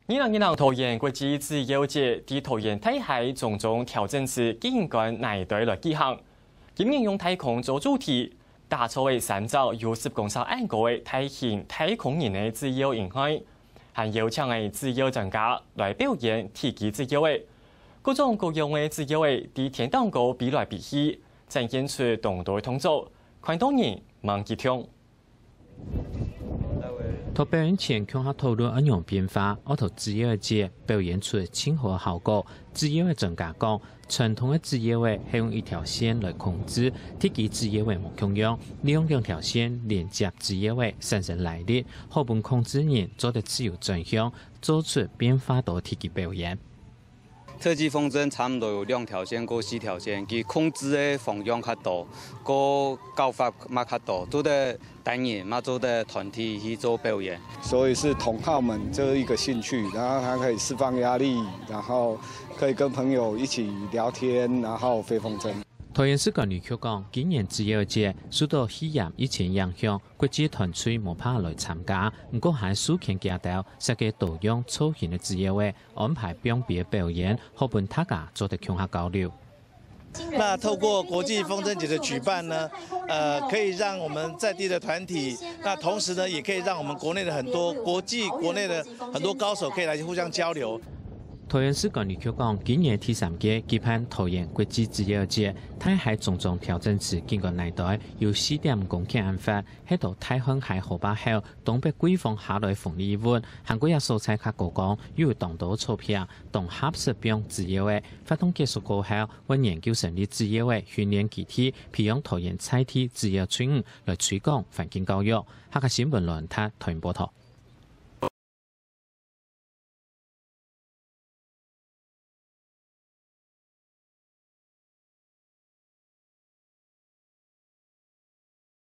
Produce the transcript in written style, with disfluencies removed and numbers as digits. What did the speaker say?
2020桃園國際自由節喺桃園體系種種挑戰時，竟然內隊來舉行。今年用太空做主題，打造為3週60公尺安高嘅大型太空人嘅自由營會，還邀請嘅自由專家來表演體積自由嘅各種各樣嘅自由嘅喺天堂高比來比去，呈現出動態動作，看到人望幾痛。 在表演前，向下討論應用變化，我同自由節表演出親和效果。自由嘅專家講，傳統嘅自由係用一條線來控制，體積自由嘅冇共用，利用兩條線連接自由嘅產生來力，好本控制人做得自由轉向，做出變化到體積表演。 特技風箏差唔多有2條線，過4條線，佢控制嘅方向較多，過教法嘛較多，做得單人嘛做得團體去做表演。 所以是同好們這一個興趣，然後他可以釋放壓力，然後可以跟朋友一起聊天，然後飛風箏。 桃園市管理局講，今年自由節受到肺炎疫情影響，國際團隊冇拍來參加，不過喺書前街道設計多樣造型嘅自由嘅安排別別表演，好本大家做得向下交流。 那透過國際風箏節的舉辦呢，可以讓我們在地的團體，那同時呢，也可以讓我們國內的很多國內的很多高手可以來互相交流。 桃園市管理局講，今年第3屆舉辦桃園國際自由節，體系種種挑戰時，經過內隊由4點公頃案發，喺度太空海河壩後，東北季風下來風力溫，韓國也素材較高講，要當到鈔票，當合適並自由嘅活動結束過後，為研究成立自由嘅訓練基地，培養桃園菜地自由村來推廣環境教育。下個新聞論壇團報道。